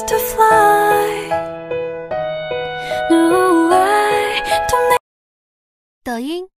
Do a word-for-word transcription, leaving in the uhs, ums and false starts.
to fly. No, I don't need 抖音。